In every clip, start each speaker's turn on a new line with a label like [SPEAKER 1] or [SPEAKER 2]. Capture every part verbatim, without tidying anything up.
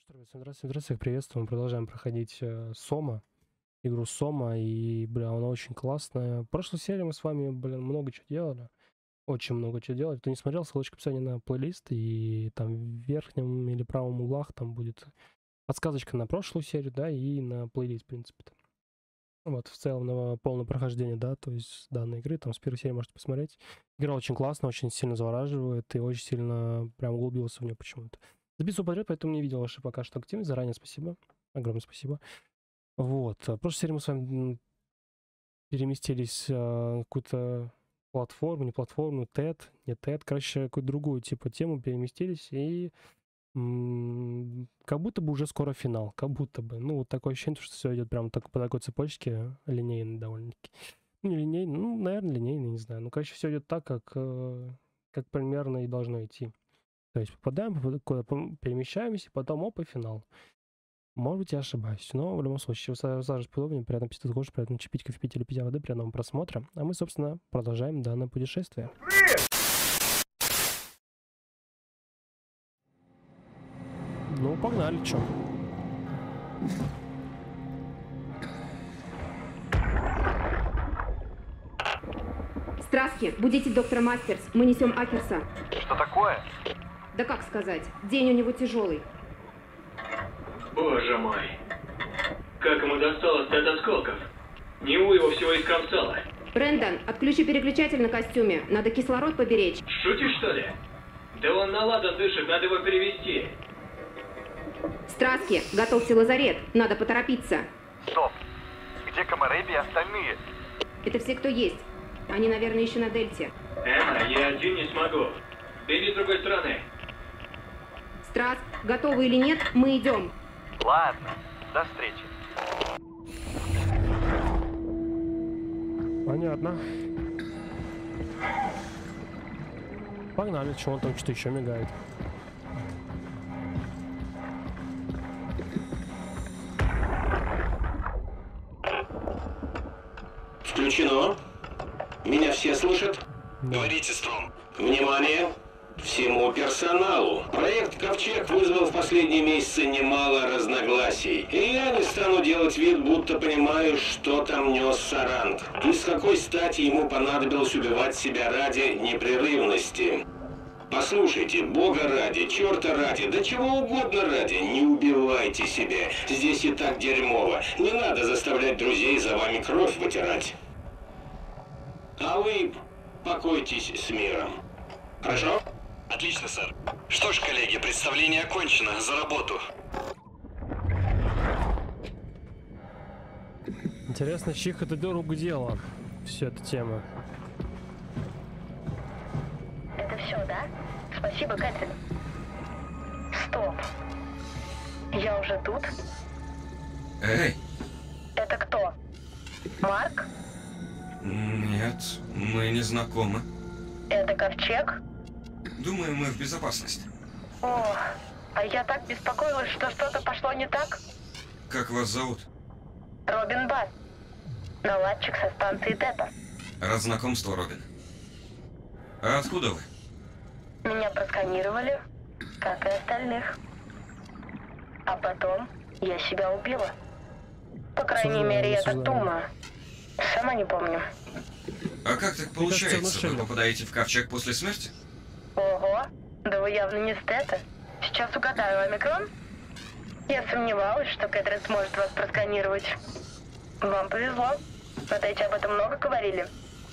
[SPEAKER 1] Здравствуйте, здравствуйте, здравствуйте, приветствую. Мы продолжаем проходить э, Сома, игру Сома, и, бля, она очень классная. В прошлой серии мы с вами, блин, много чего делали. Очень много чего делали. Кто не смотрел, ссылочка в описании на плейлист, и там в верхнем или правом углах там будет подсказочка на прошлую серию, да, и на плейлист, в принципе. Вот, в целом, на полное прохождение, да, то есть данной игры, там с первой серии можете посмотреть. Игра очень классная, очень сильно завораживает, и очень сильно прям углубился в нее почему-то. Записываю подряд, поэтому не видел ваши пока что активность. Заранее спасибо. Огромное спасибо. Вот. В прошлой серии мы с вами переместились в какую-то платформу, не платформу, тед, не тед, короче, какую-то другую типа тему переместились, и м- как будто бы уже скоро финал, как будто бы. Ну, вот такое ощущение, что все идет прям так, по такой цепочке, линейной довольно-таки. Ну, не линейной, ну, наверное, линейной, не знаю. Ну, короче, все идет так, как, как примерно и должно идти. То есть попадаем, куда перемещаемся, потом оп, и финал. Может быть, я ошибаюсь, но в любом случае, сажусь подобнее, приятно аппетита кушать, приятно чипить кофе пить или пить воды, приятного просмотра. А мы, собственно, продолжаем данное путешествие. Ну, погнали, чё.
[SPEAKER 2] Страски, будите доктора Мастерс, мы несем Акерса.
[SPEAKER 3] Что такое?
[SPEAKER 2] Да как сказать, день у него тяжелый.
[SPEAKER 4] Боже мой. Как ему досталось-то от осколков? Ниву его всего искромсало.
[SPEAKER 2] Брэндон, отключи переключатель на костюме, надо кислород поберечь.
[SPEAKER 4] Шутишь, что ли? Да он наладан дышит, надо его перевести.
[SPEAKER 2] Страски, готовьте лазарет, надо поторопиться.
[SPEAKER 3] Стоп. Где Комарэби и остальные?
[SPEAKER 2] Это все, кто есть. Они, наверное, еще на Дельте.
[SPEAKER 4] Эмма, я один не смогу. Бери с другой стороны.
[SPEAKER 2] Страск, готовы или нет, мы идем.
[SPEAKER 3] Ладно, до встречи.
[SPEAKER 1] Понятно. Погнали, что он там что-то еще мигает.
[SPEAKER 5] Включено. Меня все слышат?
[SPEAKER 1] Да.
[SPEAKER 5] Говорите, Стром. Внимание! Всему персоналу. Проект «Ковчег» вызвал в последние месяцы немало разногласий. И я не стану делать вид, будто понимаю, что там нес Сарант. И с какой стати ему понадобилось убивать себя ради непрерывности. Послушайте, Бога ради, черта ради, да чего угодно ради, не убивайте себя. Здесь и так дерьмово. Не надо заставлять друзей за вами кровь вытирать. А вы покойтесь с миром. Хорошо?
[SPEAKER 6] Отлично, сэр. Что ж, коллеги, представление окончено. За работу.
[SPEAKER 1] Интересно, чьих это рук дело, все эта тема.
[SPEAKER 7] Это все, да? Спасибо, Кэтрин. Стоп. Я уже тут?
[SPEAKER 8] Эй!
[SPEAKER 7] Это кто? Марк?
[SPEAKER 8] Нет, мы не знакомы.
[SPEAKER 7] Это Ковчег?
[SPEAKER 8] Думаю, мы в безопасности.
[SPEAKER 7] О, а я так беспокоилась, что что-то пошло не так.
[SPEAKER 8] Как вас зовут?
[SPEAKER 7] Робин Басс. Наладчик со станции Тета.
[SPEAKER 8] Рад знакомству, Робин. А откуда вы?
[SPEAKER 7] Меня просканировали, как и остальных. А потом я себя убила. По крайней
[SPEAKER 1] Осуждаю,
[SPEAKER 7] мере, я так
[SPEAKER 1] осуждаю.
[SPEAKER 7] думаю. Сама не помню.
[SPEAKER 8] А как так получается? Вы попадаете в ковчег после смерти?
[SPEAKER 7] Ого, да вы явно не с Тета. Сейчас угадаю, омикрон? Я сомневалась, что Кэтрин сможет вас просканировать. Вам повезло. На Тете об этом много говорили.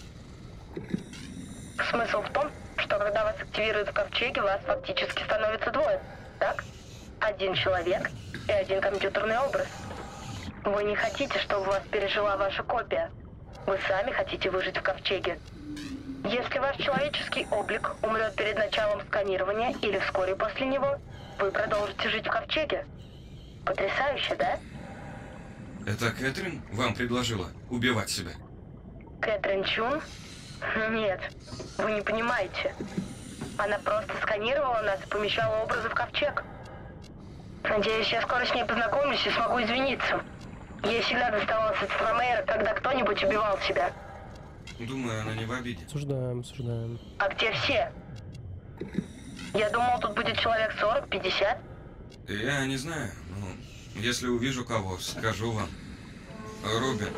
[SPEAKER 7] Смысл в том, что когда вас активируют в ковчеге, вас фактически становится двое, так? Один человек и один компьютерный образ. Вы не хотите, чтобы вас пережила ваша копия. Вы сами хотите выжить в ковчеге. Если ваш человеческий облик умрет перед началом сканирования или вскоре после него, вы продолжите жить в ковчеге. Потрясающе, да?
[SPEAKER 8] Это Кэтрин вам предложила убивать себя?
[SPEAKER 7] Кэтрин Чун? Нет, вы не понимаете. Она просто сканировала нас и помещала образы в ковчег. Надеюсь, я скоро с ней познакомлюсь и смогу извиниться. Ей всегда доставалось от Стромейра, когда кто-нибудь убивал себя.
[SPEAKER 8] Думаю, она не в обиде.
[SPEAKER 1] Осуждаем, осуждаем.
[SPEAKER 7] А где все? Я думал, тут будет человек сорок-пятьдесят.
[SPEAKER 8] Я не знаю, но если увижу кого, скажу вам. Робин,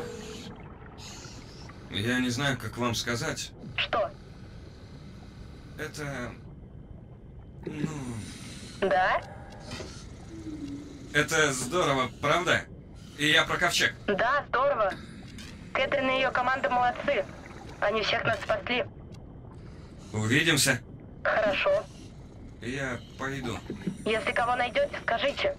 [SPEAKER 8] я не знаю, как вам сказать.
[SPEAKER 7] Что?
[SPEAKER 8] Это... Ну...
[SPEAKER 7] Да?
[SPEAKER 8] Это здорово, правда? И я про ковчег.
[SPEAKER 7] Да, здорово. Кэтрин и ее команда молодцы. Они всех нас спасли.
[SPEAKER 8] Увидимся.
[SPEAKER 7] Хорошо.
[SPEAKER 8] Я пойду.
[SPEAKER 7] Если кого найдете, скажите.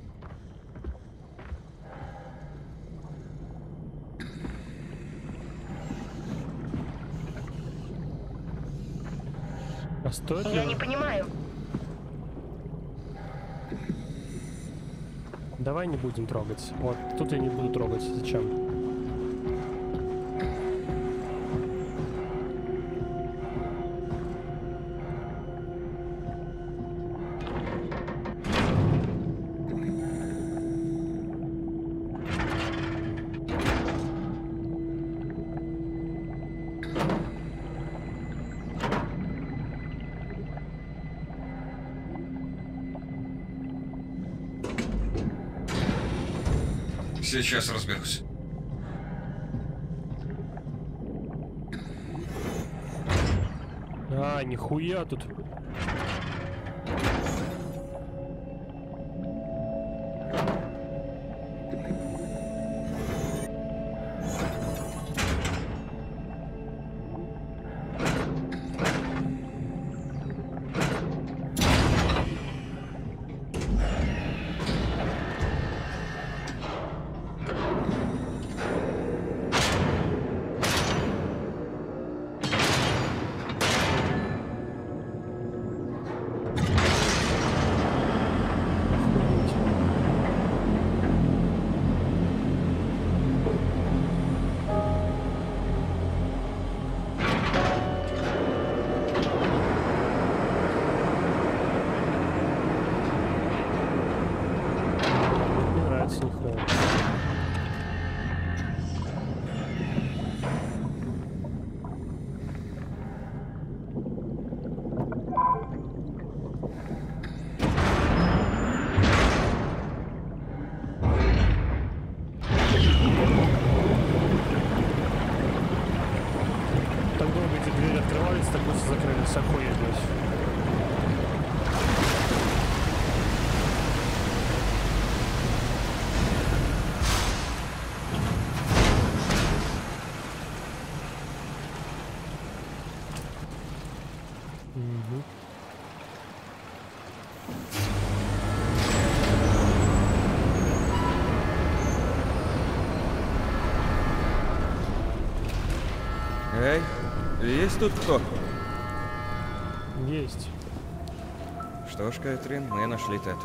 [SPEAKER 1] А стоит ли?
[SPEAKER 7] Я не понимаю.
[SPEAKER 1] Давай не будем трогать. Вот, тут я не буду трогать. Зачем?
[SPEAKER 8] Сейчас разберусь.
[SPEAKER 1] А, нихуя тут.
[SPEAKER 9] Эй, есть тут кто?
[SPEAKER 1] Есть.
[SPEAKER 9] Что ж, Кэтрин, мы нашли Тету.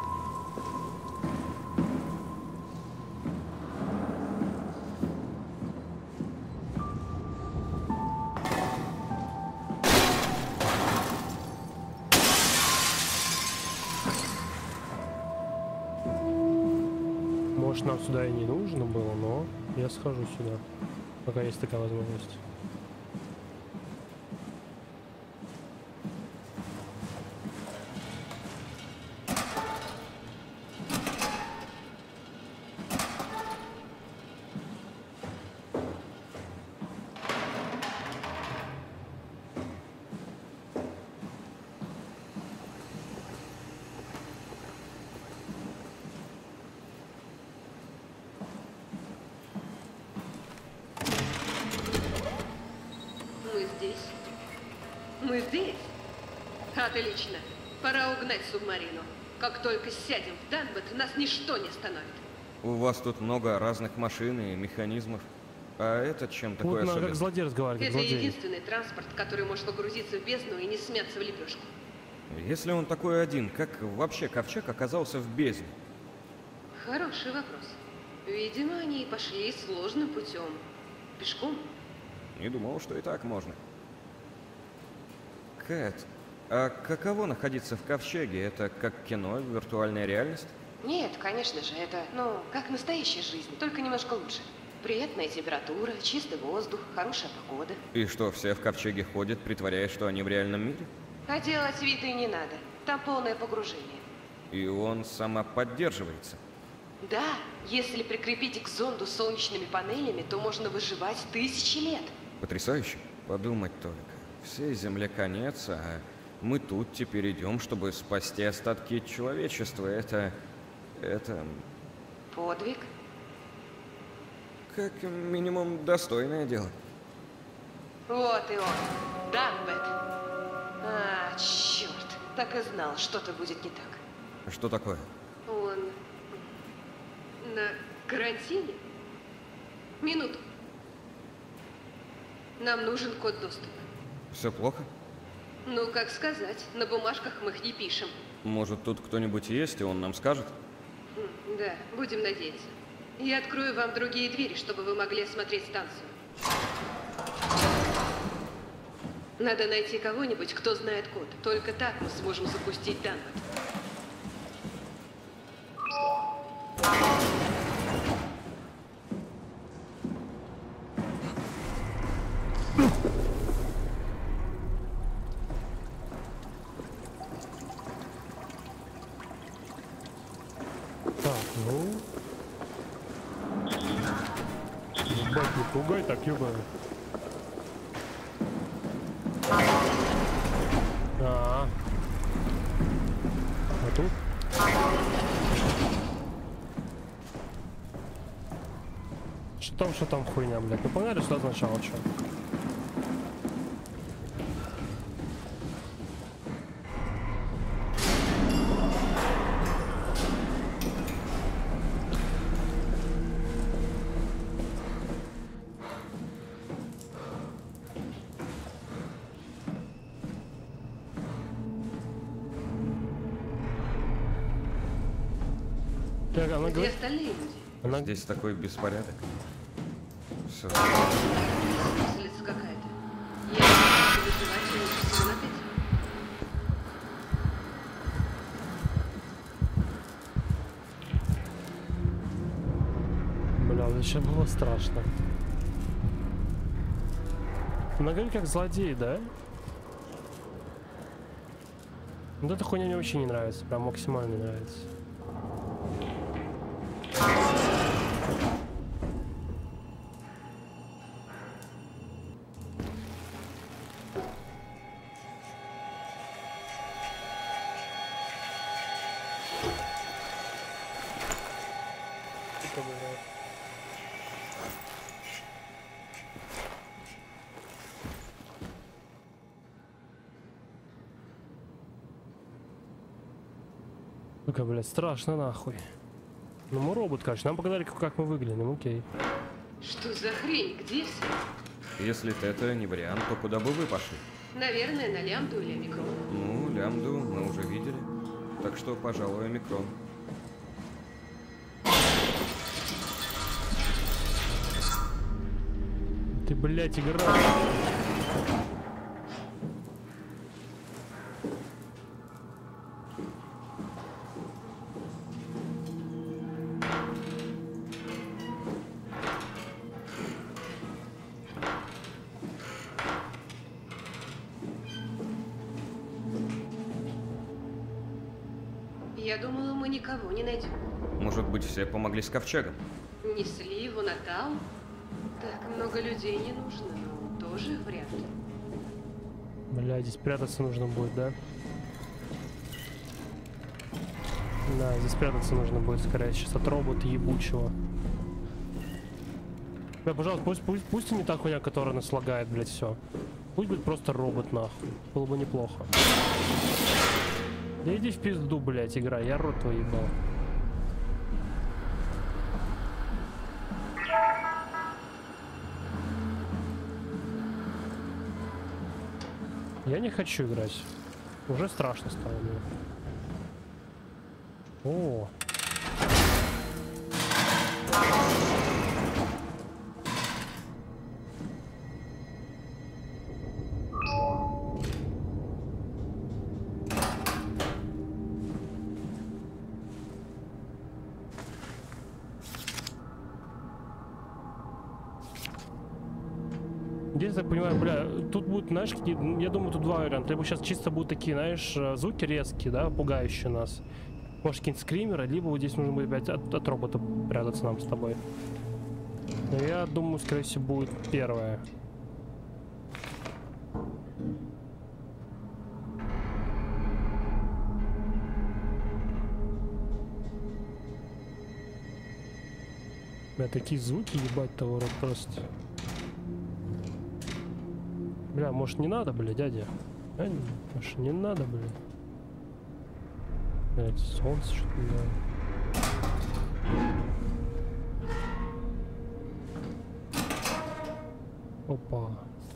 [SPEAKER 1] Может, нам сюда и не нужно было, но я схожу сюда, пока есть такая возможность.
[SPEAKER 10] Мы здесь? Отлично. Пора угнать субмарину. Как только сядем в Данбот, нас ничто не остановит.
[SPEAKER 9] У вас тут много разных машин и механизмов. А этот чем такой
[SPEAKER 1] вот,
[SPEAKER 9] особенный?
[SPEAKER 1] Как злодей разговаривает,
[SPEAKER 10] Это
[SPEAKER 1] злодей.
[SPEAKER 10] единственный транспорт, который может погрузиться в бездну и не смяться в лепешку.
[SPEAKER 9] Если он такой один, как вообще ковчег оказался в бездне?
[SPEAKER 10] Хороший вопрос. Видимо, они пошли сложным путем. Пешком.
[SPEAKER 9] Не думал, что и так можно. Кэт, а каково находиться в ковчеге? Это как кино, виртуальная реальность?
[SPEAKER 10] Нет, конечно же, это, ну, как настоящая жизнь, только немножко лучше. Приятная температура, чистый воздух, хорошая погода.
[SPEAKER 9] И что, все в ковчеге ходят, притворяясь, что они в реальном мире?
[SPEAKER 10] А делать вид и не надо. Там полное погружение.
[SPEAKER 9] И он самоподдерживается.
[SPEAKER 10] Да, если прикрепить к зонду солнечными панелями, то можно выживать тысячи лет.
[SPEAKER 9] Потрясающе. Подумать только. Всей Земле конец, а мы тут теперь идем, чтобы спасти остатки человечества. Это... это...
[SPEAKER 10] Подвиг?
[SPEAKER 9] Как минимум достойное дело.
[SPEAKER 10] Вот и он. Данбет. А, черт. Так и знал, что-то будет не так.
[SPEAKER 9] Что такое?
[SPEAKER 10] Он... на карантине? Минуту. Нам нужен код доступа.
[SPEAKER 9] Все плохо?
[SPEAKER 10] Ну, как сказать, на бумажках мы их не пишем.
[SPEAKER 9] Может, тут кто-нибудь есть, и он нам скажет?
[SPEAKER 10] М, Да, будем надеяться. Я открою вам другие двери, чтобы вы могли осмотреть станцию. Надо найти кого-нибудь, кто знает код. Только так мы сможем запустить Данбет.
[SPEAKER 1] Так, ну... Ебать, не пугай так, ёбаю. А, а тут? Что там, что там хуйня, блядь? Ну погнали сюда сначала, чё? Так, она
[SPEAKER 10] Где
[SPEAKER 1] говорит...
[SPEAKER 10] остальные люди?
[SPEAKER 1] Она...
[SPEAKER 9] Здесь такой беспорядок. Все.
[SPEAKER 10] Слица какая-то. Я не могу вызывать, лучше всего на пять.
[SPEAKER 1] Бля, зачем было страшно? Она говорит как злодей, да? Вот эта хуйня мне вообще не нравится, прям максимально не нравится. Сука, блядь, страшно нахуй. Ну мы робот, конечно. Нам показали, как, как мы выглядим, окей.
[SPEAKER 10] Что за хрень? Где все?
[SPEAKER 9] Если это не вариант, то куда бы вы пошли?
[SPEAKER 10] Наверное, на лямбду или микрон.
[SPEAKER 9] Ну, лямбду мы уже видели. Так что, пожалуй, микрон.
[SPEAKER 1] Ты, блядь, играешь.
[SPEAKER 10] Я думала, мы никого не найдем.
[SPEAKER 9] Может быть, все помогли с ковчегом?
[SPEAKER 10] Несли его на Тау? Так много людей не нужно, но тоже вряд ли.
[SPEAKER 1] Бля, здесь прятаться нужно будет, да? Да, здесь прятаться нужно будет, скорее, сейчас от робота ебучего. Бля, пожалуйста, пусть, пусть, пусть и не та хуйня, которая нас лагает, блядь, все. Пусть будет просто робот, нахуй. Было бы неплохо. Да иди в пизду, блядь, игра, я рот твой ебал. Я не хочу играть. Уже страшно стало мне. О. Здесь, я понимаю, бля, тут будут, знаешь, какие, я думаю, тут два варианта. Либо сейчас чисто будут такие, знаешь, звуки резкие, да, пугающие нас. Может, какие-нибудь скримеры, либо вот здесь нужно будет опять от, от робота прятаться нам с тобой. Но я думаю, скорее всего, будет первое. Бля, такие звуки, ебать, того рода просто. Бля, может не надо, бля, дядя? А, может не надо, бля. Блядь, солнце что-то не надо. Опа.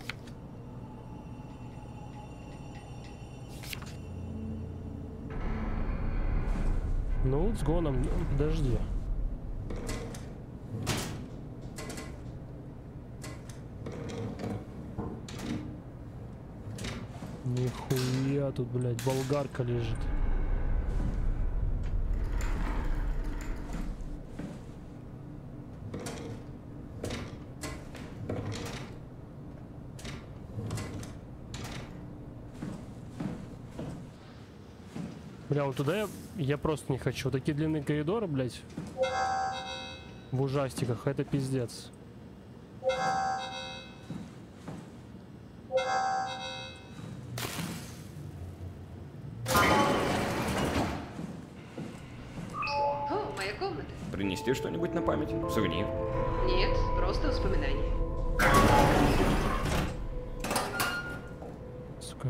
[SPEAKER 1] Ну, с гоном, подожди. Нихуя тут, блядь, болгарка лежит. Бля, вот туда я, я просто не хочу. Такие длинные коридоры, блядь, в ужастиках, это пиздец.
[SPEAKER 10] О, моя комната.
[SPEAKER 9] Принести что-нибудь на память? Сувенир?
[SPEAKER 10] Нет, просто воспоминания.
[SPEAKER 1] Сука.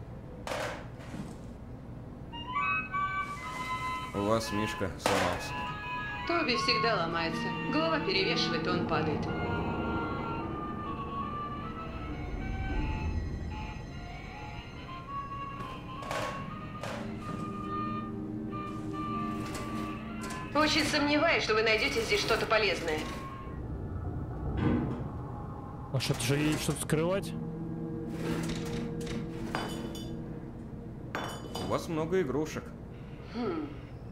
[SPEAKER 9] У вас Мишка сломался.
[SPEAKER 10] Тоби всегда ломается. Голова перевешивает, и он падает. Очень сомневаюсь, что вы найдете здесь что-то полезное.
[SPEAKER 1] А что-то же ей что-то скрывать?
[SPEAKER 9] У вас много игрушек.
[SPEAKER 10] Хм.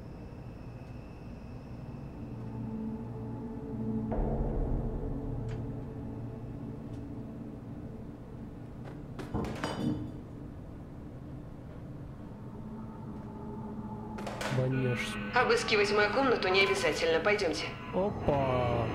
[SPEAKER 1] Банешь.
[SPEAKER 10] Обыскивать мою комнату не обязательно. Пойдемте.
[SPEAKER 1] Опа.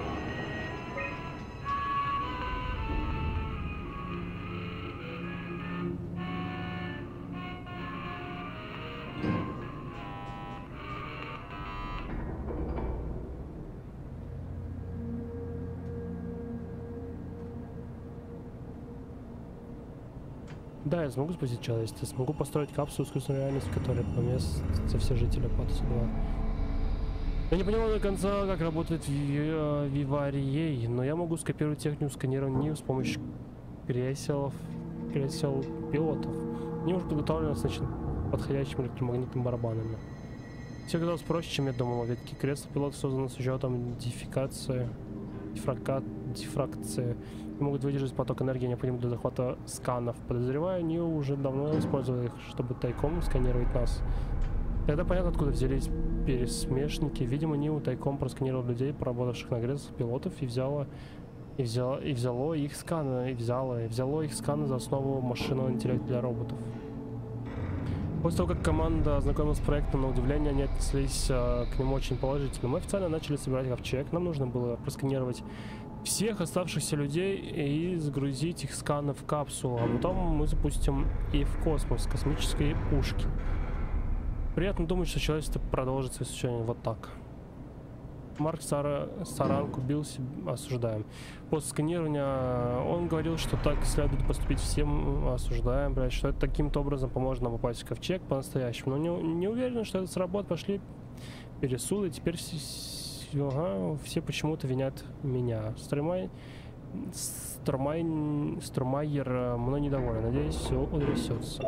[SPEAKER 1] Да, я смогу спустить человечество, смогу построить капсулу искусственной реальности, которая поместится все жители Патоса два. Я не понимаю до конца, как работает Виварий, но я могу скопировать технику сканирования НИУ с помощью кресел, кресел пилотов. Они уже подготовлены с подходящими электромагнитными барабанами. Все оказалось проще, чем я думал, ведь кресла пилотов созданы с учетом дифракции, дифрака, дифракции. Могут выдержать поток энергии, необходимый для захвата сканов. Подозреваю, они уже давно использовали их, чтобы тайком сканировать нас. Тогда понятно, откуда взялись пересмешники. Видимо, НИУ тайком просканировал людей, поработавших на креслах пилотов, и взяло, и взяло, и взяло их сканы, и взяло, и взяло их сканы за основу машинного интеллекта для роботов. После того, как команда ознакомилась с проектом, на удивление они отнеслись а, к нему очень положительно. Мы официально начали собирать ковчег. Нам нужно было просканировать всех оставшихся людей и загрузить их сканы в капсулу, а потом мы запустим и в космос космической пушки. Приятно думать, что человечество продолжит свое существование вот так. Марк Сара... Саранг убился, осуждаем. После сканирования он говорил, что так следует поступить всем, осуждаем, блядь, что это таким-то образом поможет нам попасть в ковчег по-настоящему. Но не, не уверен, что это сработает, пошли пересуды, теперь все... Ага, все почему-то винят меня. Стромай... Стромай... Стромайер мной недоволен. Надеюсь, все утрясется.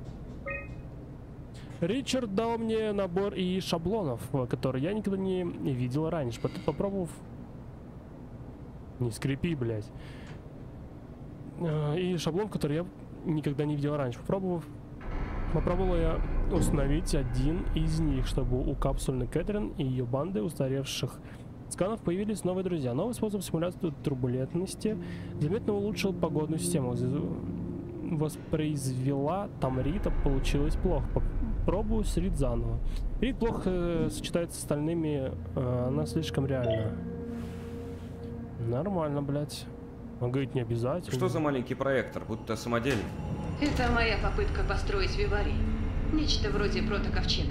[SPEAKER 1] Ричард дал мне набор и шаблонов, которые я никогда не видел раньше. Попробовав... Не скрипи, блядь. И шаблон, который я никогда не видел раньше. Попробовав... Попробовала я установить один из них, чтобы у капсульной Кэтрин и ее банды устаревших сканов появились новые друзья. Новый способ симуляции турбулентности заметно улучшил погодную систему. Воспроизвела Тамрита, получилось плохо. Пробую с Рид заново. Рид плохо э, сочетается с остальными, э, она слишком реальна. Нормально, блядь. Он говорит, не обязательно.
[SPEAKER 9] Что за маленький проектор, будто самодельный?
[SPEAKER 10] Это моя попытка построить Виварий. Нечто вроде протоковчега.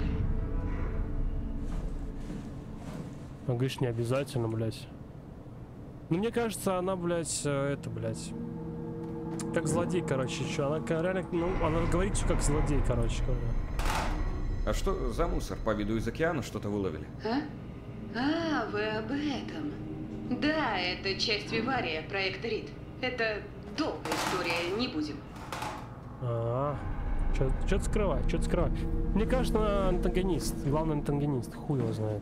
[SPEAKER 1] Он говорит, не обязательно, блядь. Ну, мне кажется, она, блядь, э, это, блядь. Как злодей, короче, что? Она реально, ну, она говорит, что как злодей, короче говоря.
[SPEAKER 9] А что за мусор? По виду из океана что-то выловили?
[SPEAKER 10] А? А, вы об этом. Да, это часть Вивария, проекта Рид. Это долгая история, не будем.
[SPEAKER 1] А, -а, -а. Что-то скрывать, что-то скрывать. Мне кажется, она антагонист, главный антагонист, хуй его знает.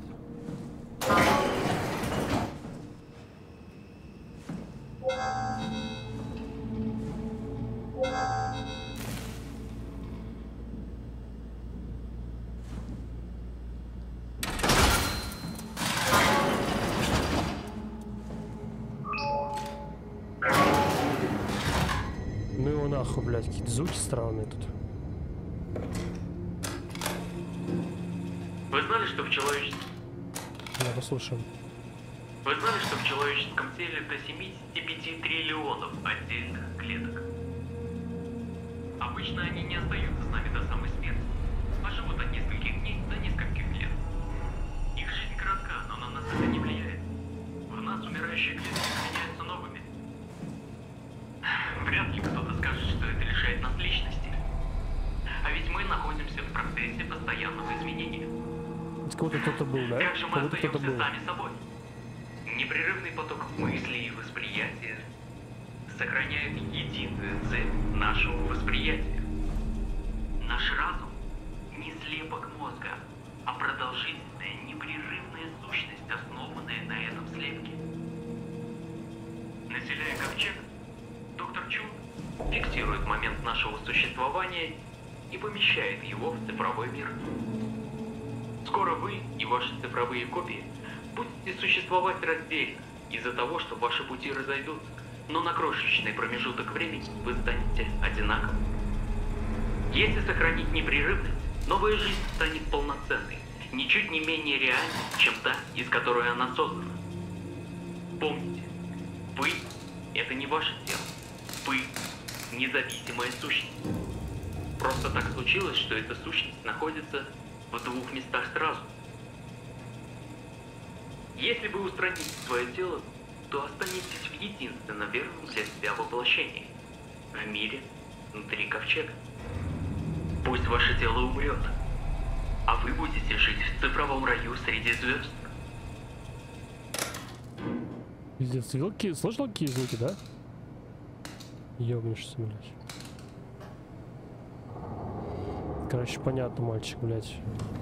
[SPEAKER 1] Ну его нахуй, блядь, какие-то звуки странные тут.
[SPEAKER 11] Вы знали, что в человеческом...
[SPEAKER 1] Я послушаю.
[SPEAKER 11] Вы знали, что в человеческом теле до семидесяти пяти триллионов отдельных клеток? Обычно они не остаются с нами до самой смерти, а живут от нескольких дней до нескольких лет. Их жизнь коротка, но на нас это не влияет. В нас умирающие клетки заменяются новыми. Вряд ли кто-то скажет, что это лишает нас личности. А ведь мы находимся в процессе постоянного изменения.
[SPEAKER 1] Кого-то кто-то был, да?
[SPEAKER 11] Как же мы
[SPEAKER 1] Кого-то кто-то
[SPEAKER 11] остаемся
[SPEAKER 1] был.
[SPEAKER 11] сами собой? Непрерывный поток мыслей и восприятия сохраняет единую цель нашего восприятия. Наш разум не слепок мозга, а продолжительная непрерывная сущность, основанная на этом слепке. Населяя ковчег, доктор Чун фиксирует момент нашего существования и помещает его в цифровой мир. Скоро вы и ваши цифровые копии будете существовать раздельно из-за того, что ваши пути разойдутся, но на крошечный промежуток времени вы станете одинаковы. Если сохранить непрерывность, новая жизнь станет полноценной, ничуть не менее реальной, чем та, из которой она создана. Помните, вы — это не ваше тело, вы — независимая сущность. Просто так случилось, что эта сущность находится в двух местах сразу. Если вы устраните свое тело, то останетесь в единственно верном для себя воплощении — в мире внутри ковчега. Пусть ваше тело умрет, а вы будете жить в цифровом раю среди звезд.
[SPEAKER 1] Пиздец, звуки, слышал какие звуки, да? Ёбнешься, блядь. Короче, понятно, мальчик, блядь.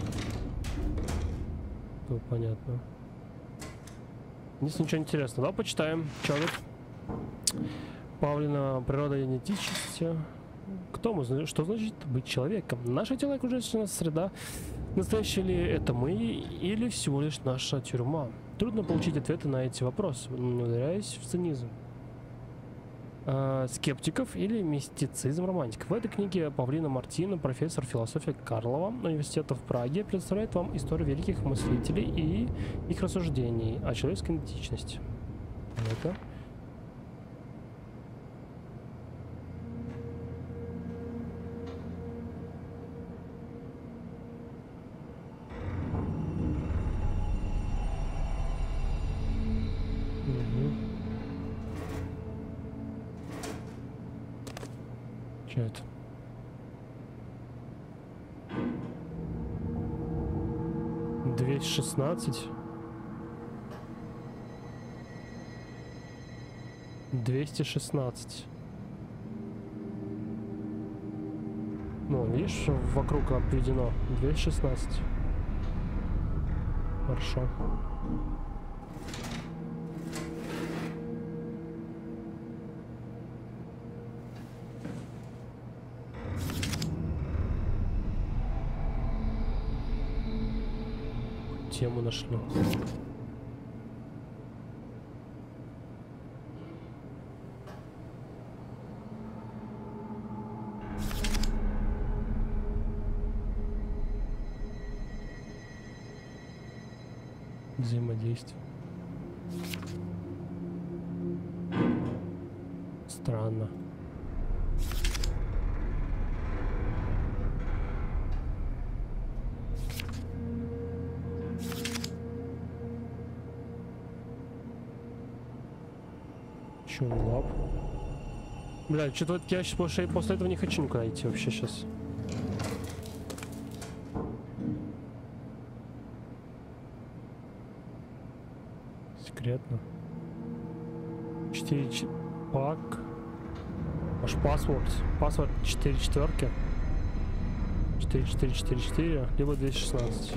[SPEAKER 1] Ну, понятно. Здесь ничего интересного. Да, почитаем. Чё тут? Павлина, природа идентичности. Кто мы? Что значит быть человеком? Наше тело — окружающая нас среда. Настоящее ли это мы или всего лишь наша тюрьма? Трудно получить ответы на эти вопросы, не ударяясь в цинизм. Скептиков или мистицизм романтиков. В этой книге Павлина Мартина, профессор философии Карлова университета в Праге, представляет вам историю великих мыслителей и их рассуждений о человеческой идентичности. Это Что это? двести шестнадцать. двести шестнадцать. Ну, видишь, вокруг обведено. двести шестнадцать. Хорошо. Тему нашли. Взаимодействие. Странно. Чё, лап? Бля, что-то вот я сейчас после, после этого не хочу никуда идти вообще сейчас. Секретно. четыре пак. Аж паспорт. Паспорт четыре четверки. четыре четыре четыре четыре, либо двести шестнадцать.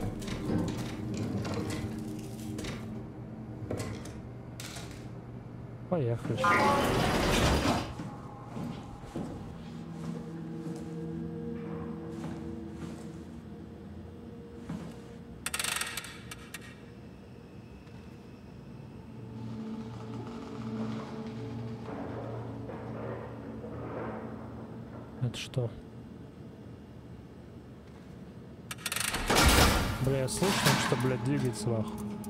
[SPEAKER 1] Поехали. Это что? Бля, я слышал, что, блядь, двигается нахуй.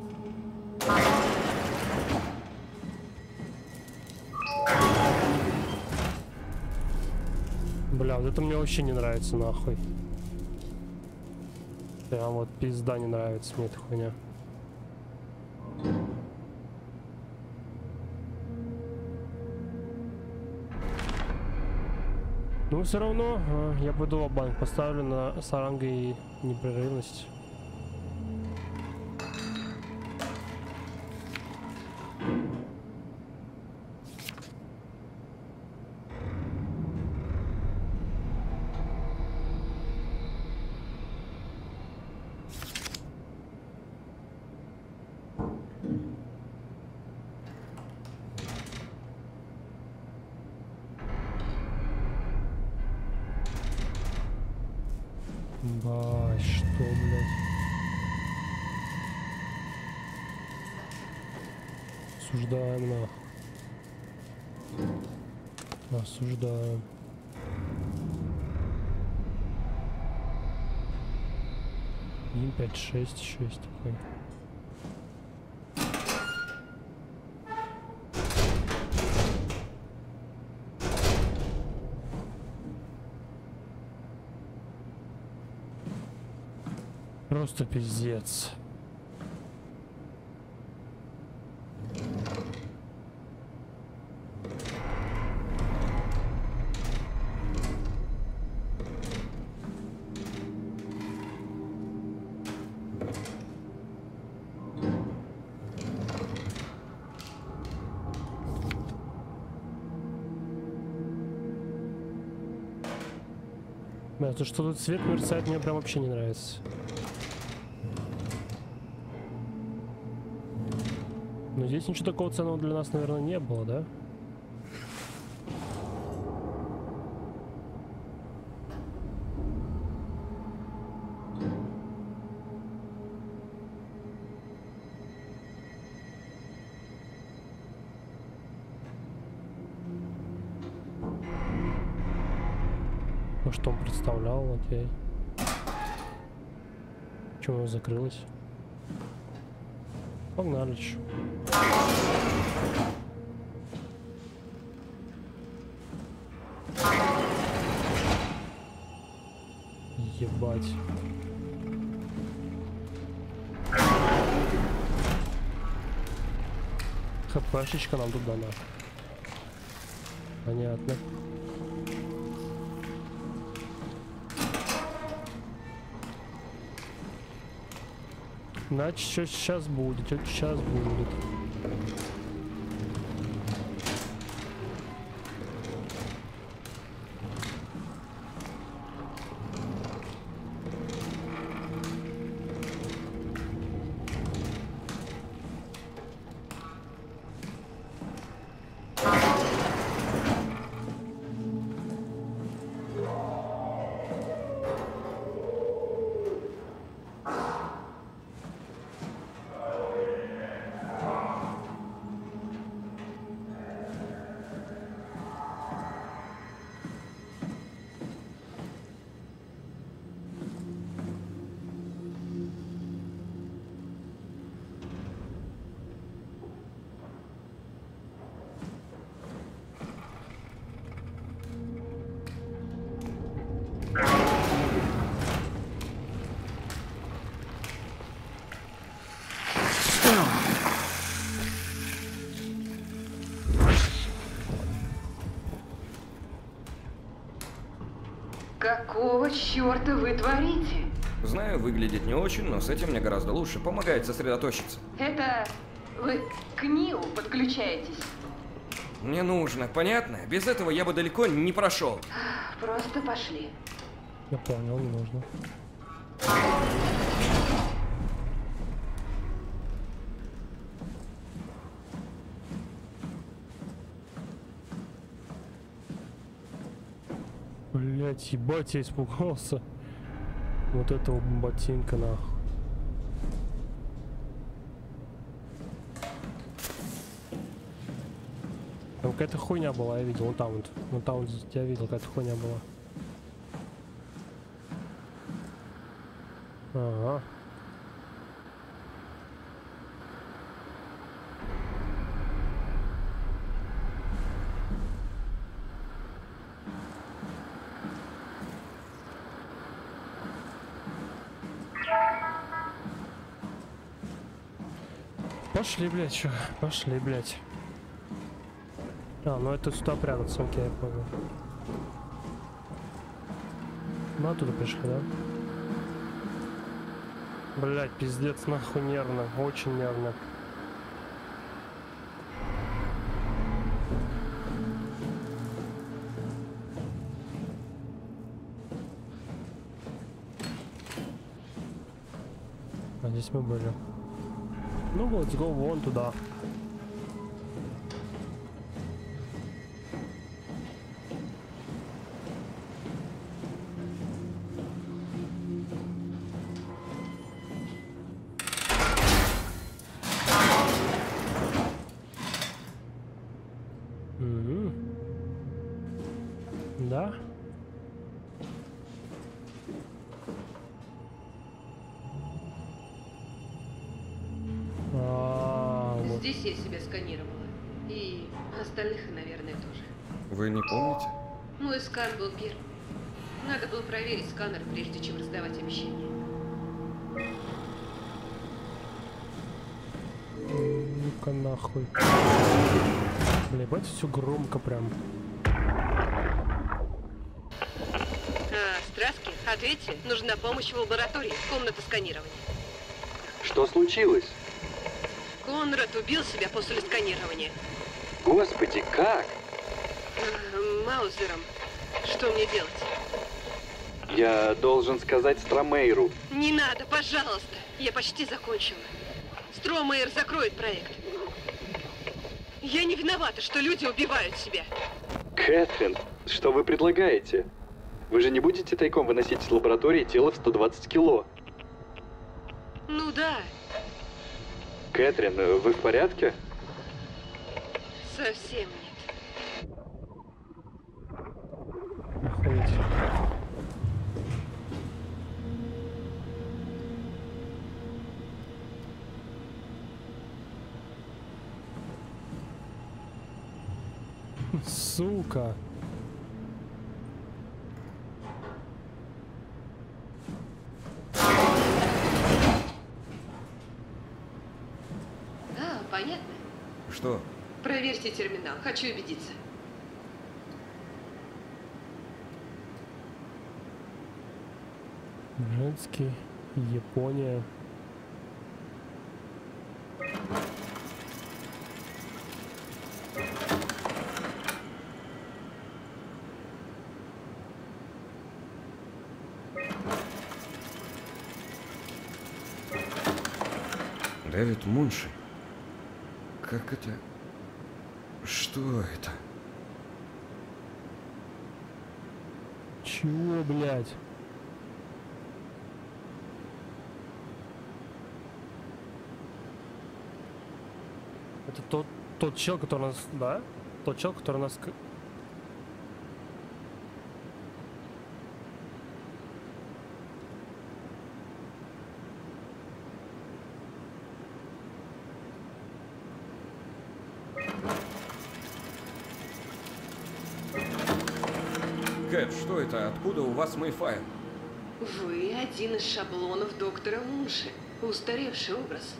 [SPEAKER 1] Бля, вот это мне вообще не нравится нахуй. Прям вот пизда не нравится мне эта хуйня. Ну все равно а, я пойду в банк, поставлю на саранга и непрерывность. Ба, что, блядь? Осуждаем нахуй. Осуждаем. один пять шесть шесть такой. Просто пиздец. Да, то, что тут свет мерцает, мне прям вообще не нравится. Но здесь ничего такого ценного для нас, наверное, не было, да? Ну что он представлял, вот я... Почему оно закрылось? Погнали, чё. Ебать. ХПшечка нам тут дана. Понятно. Значит, что сейчас будет, что сейчас будет.
[SPEAKER 10] Какого черта вы творите?
[SPEAKER 9] Знаю, выглядит не очень, но с этим мне гораздо лучше. Помогает сосредоточиться.
[SPEAKER 10] Это... вы к НИУ подключаетесь?
[SPEAKER 9] Мне нужно, понятно? Без этого я бы далеко не прошел.
[SPEAKER 10] Просто пошли.
[SPEAKER 1] Я понял, не нужно. Блять, ебать, я испугался. Вот этого ботинка нахуй. Там какая-то хуйня была, я видел, вон там вот. Вон там вот я видел, какая-то хуйня была. Ага. Пошли, блядь, чё? Пошли, блядь. А, ну это сюда прятаться, окей, я понял. Мы оттуда пришли, да? Блядь, пиздец, нахуй нервно, очень нервно. А здесь мы были. Ну, let's go вон туда. Угу. Да.
[SPEAKER 10] Здесь я себя сканировала. И остальных, наверное, тоже.
[SPEAKER 9] Вы не помните?
[SPEAKER 10] Мой скан был первым. Надо было проверить сканер, прежде чем раздавать обещания.
[SPEAKER 1] Ну-ка нахуй. Бля, бать, все громко прям.
[SPEAKER 10] А, Страски, ответьте. Нужна помощь в лаборатории. Комната сканирования.
[SPEAKER 12] Что случилось?
[SPEAKER 10] Конрад убил себя после сканирования.
[SPEAKER 12] Господи, как?
[SPEAKER 10] Маузером. Что мне делать?
[SPEAKER 12] Я должен сказать Стромейру.
[SPEAKER 10] Не надо, пожалуйста. Я почти закончила. Стромейр закроет проект. Я не виновата, что люди убивают себя.
[SPEAKER 12] Кэтрин, что вы предлагаете? Вы же не будете тайком выносить из лаборатории тело в сто двадцать кило?
[SPEAKER 10] Ну да.
[SPEAKER 12] Кэтрин, вы в порядке?
[SPEAKER 10] Совсем нет.
[SPEAKER 1] Охуеть. Сука.
[SPEAKER 10] А, понятно.
[SPEAKER 9] Что?
[SPEAKER 10] Проверьте терминал. Хочу убедиться.
[SPEAKER 1] Женский, Япония.
[SPEAKER 9] Дэвид Мунши. Как это? Что это?
[SPEAKER 1] Чего, блядь? Это тот, тот чел, который нас... Да? Тот чел, который нас...
[SPEAKER 9] Кэт, что это? Откуда у вас мой файл?
[SPEAKER 10] Вы один из шаблонов доктора Мунши. Устаревший образ.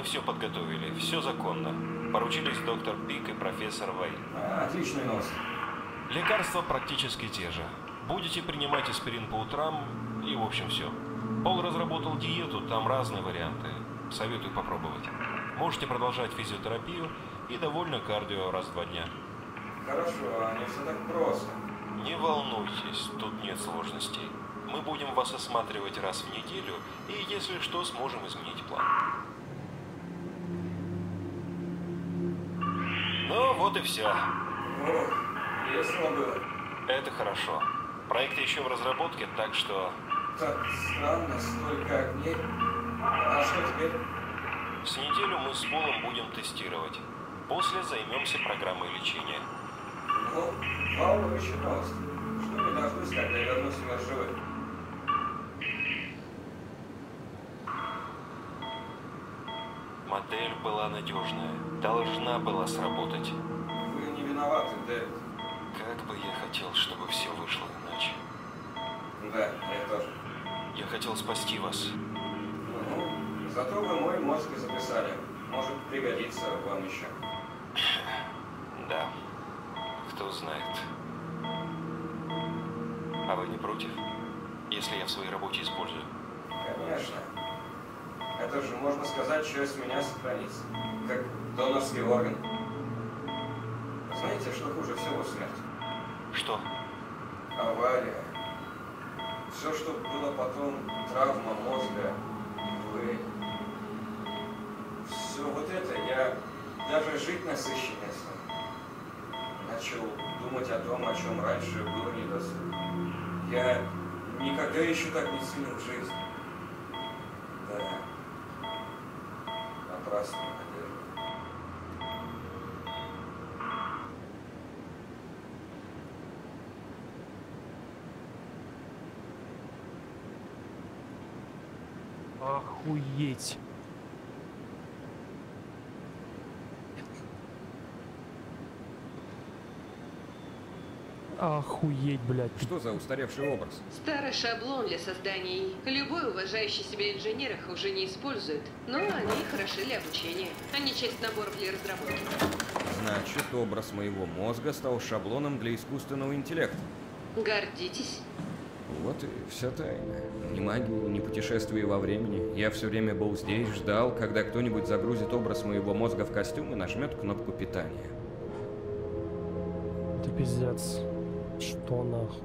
[SPEAKER 13] все подготовили, все законно. Поручились доктор Пик и профессор Вэй.
[SPEAKER 9] А, отличная новость.
[SPEAKER 13] Лекарства практически те же. Будете принимать аспирин по утрам и в общем все. Пол разработал диету, там разные варианты. Советую попробовать. Можете продолжать физиотерапию и довольно кардио раз в два дня.
[SPEAKER 9] Хорошо, а не все так просто.
[SPEAKER 13] Не волнуйтесь, тут нет сложностей. Мы будем вас осматривать раз в неделю, и если что, сможем изменить план. Ну, вот и все.
[SPEAKER 9] Ох, весело было.
[SPEAKER 13] Это хорошо. Проект еще в разработке, так что...
[SPEAKER 9] Так странно, столько дней. А что теперь?
[SPEAKER 13] С неделю мы с Полом будем тестировать. После займемся программой лечения.
[SPEAKER 9] Ну, волнующая новость. Что не дождусь, когда вернусь в мир живых.
[SPEAKER 13] Модель была надежная. Должна была сработать.
[SPEAKER 9] Вы не виноваты, Дэвид.
[SPEAKER 13] Как бы я хотел, чтобы все вышло иначе.
[SPEAKER 9] Да, я тоже.
[SPEAKER 13] Я хотел спасти вас.
[SPEAKER 9] Ну, зато вы мой мозг записали. Может пригодиться вам еще.
[SPEAKER 13] Да. Кто знает. А вы не против, если я в своей работе использую?
[SPEAKER 9] Конечно. Это же, можно сказать, часть меня сохранится. Как донорский орган. Знаете, что хуже всего в смерти?
[SPEAKER 13] Что?
[SPEAKER 9] Авария. Все, что было потом, травма мозга, вы... Все вот это, я даже жить насыщеннее стал. Начал думать о том, о чем раньше было недосуг. Я никогда еще так не ценил жизнь. Да. Напрасно, наверное.
[SPEAKER 1] Охуеть. Охуеть, блядь.
[SPEAKER 9] Что за устаревший образ?
[SPEAKER 10] Старый шаблон для созданий. Любой уважающий себя инженер их уже не использует. Но они хороши для обучения. Они часть набора для разработки.
[SPEAKER 9] Значит, образ моего мозга стал шаблоном для искусственного интеллекта.
[SPEAKER 10] Гордитесь.
[SPEAKER 9] Вот и вся тайна. Ни магии, ни путешествий во времени. Я все время был здесь, ждал, когда кто-нибудь загрузит образ моего мозга в костюм и нажмет кнопку питания.
[SPEAKER 1] Это пиздец. Что нахуй?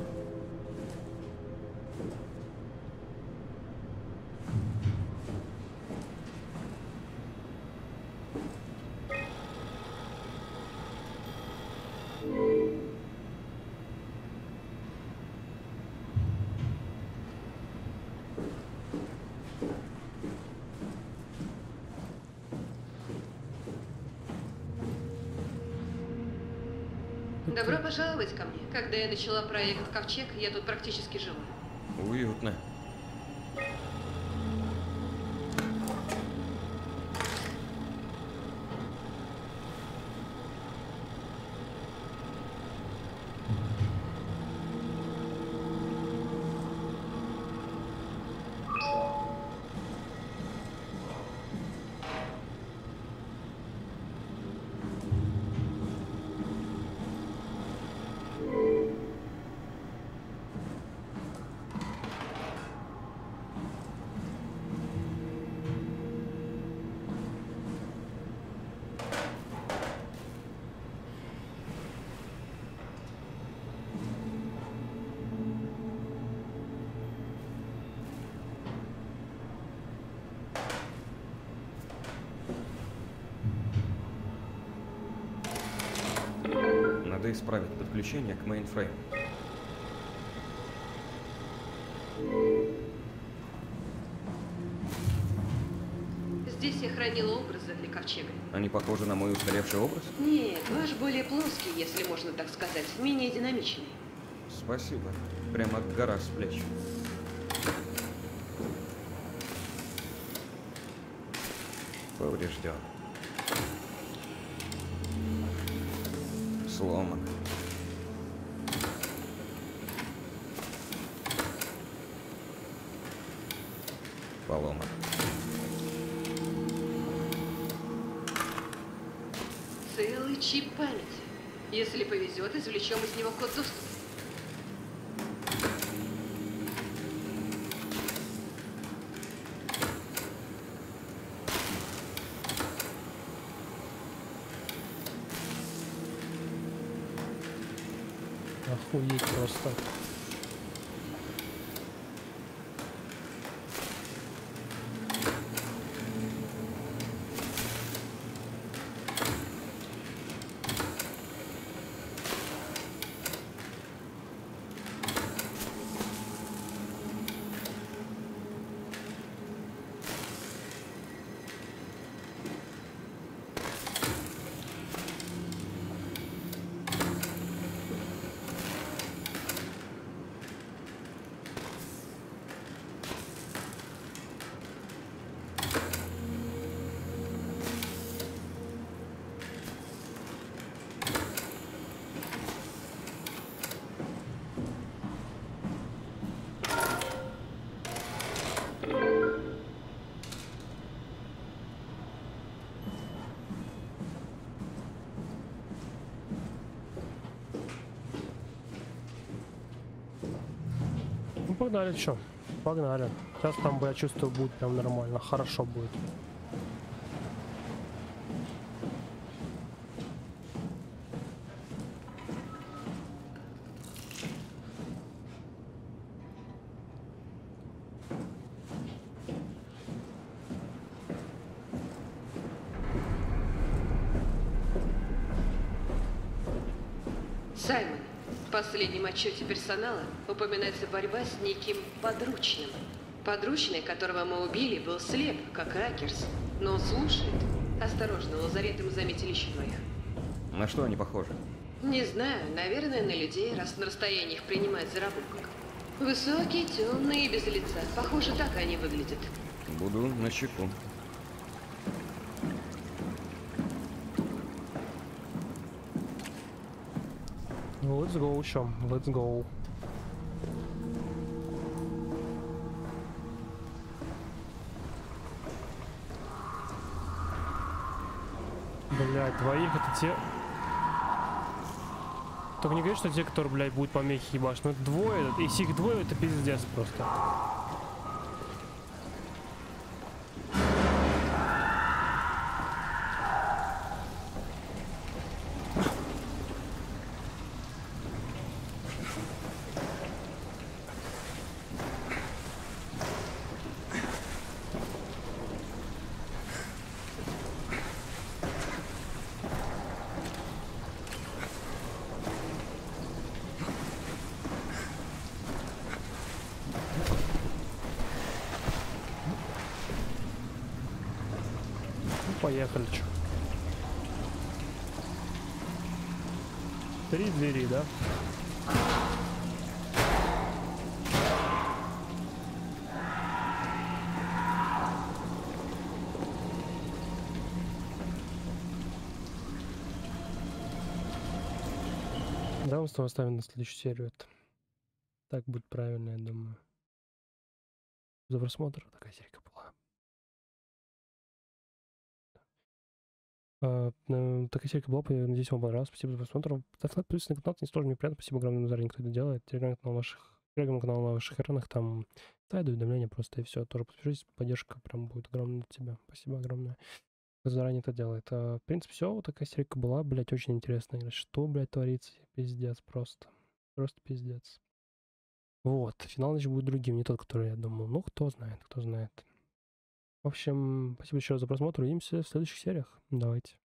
[SPEAKER 10] Добро пожаловать ко мне. Когда я начала проект Ковчег, я тут практически жила.
[SPEAKER 9] Уютно. Надо исправить подключение к мейнфрейму.
[SPEAKER 10] Здесь я хранила образы для Ковчега.
[SPEAKER 9] Они похожи на мой устаревший образ?
[SPEAKER 10] Нет, ваш более плоский, если можно так сказать, менее динамичный.
[SPEAKER 9] Спасибо. Прямо гора с плеч. Поврежден. Сломан. Поломан.
[SPEAKER 10] Целый чип памяти. Если повезет, извлечем из него код доступа.
[SPEAKER 1] Охуеть просто. Ну погнали, чё? Погнали. Сейчас там, я чувствую, будет прям нормально, хорошо будет.
[SPEAKER 10] Саймон, в последнем отчете персонала упоминается борьба с неким подручным. Подручный, которого мы убили, был слеп, как Ракерс, но он слушает. Осторожно, лазарет мы заметили еще двоих.
[SPEAKER 14] На что они похожи?
[SPEAKER 10] Не знаю, наверное, на людей, раз на расстоянии их принимают за рабов. Высокие, темные и без лица. Похоже, так они выглядят.
[SPEAKER 14] Буду начеку.
[SPEAKER 1] Let's go, чё? Let's go. Блять, двоих это те... Только не говори, что те, которые, блядь, будут помехи ебашь. Ну это двое, если их двое, это пиздец просто. Поехали, чё. Три двери, да? Да, мы с тобой оставим на следующую серию. Это так будет правильно, я думаю. За просмотр. Такая серия была. Uh, такая серия была, я надеюсь, вам понравилась. Спасибо за просмотр. Ставьте лайк, подписывайтесь на канал, не сложно, мне приятно. Спасибо огромное за кто это делает. Телеграм-канал ваших, телеграм-канал на ваших экранах, там сайт, уведомления просто и все. Тоже подпишитесь, поддержка прям будет огромная для тебя. Спасибо огромное. Заранее это делает. Uh, в принципе, все, вот такая серия была, блять, очень интересная. Что, блядь, творится? Пиздец просто. Просто пиздец. Вот, финал, значит, будет другим, не тот, который я думал. Ну, кто знает, кто знает. В общем, спасибо еще раз за просмотр. Увидимся в следующих сериях. Давайте.